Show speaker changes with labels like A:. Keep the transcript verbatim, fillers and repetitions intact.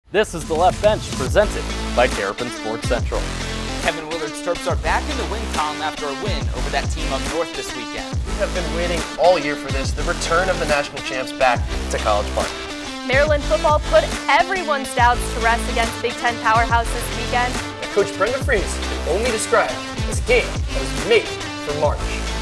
A: This is the Left Bench, presented by Terrapin Sports Central.
B: Kevin Willard's Terps are back in the win column after a win over that team up north this weekend.
C: We have been waiting all year for this, the return of the national champs back to College Park.
D: Maryland football put everyone's doubts to rest against Big Ten powerhouse this weekend.
C: Coach Brenda Freese can only describe as a game that was made for March.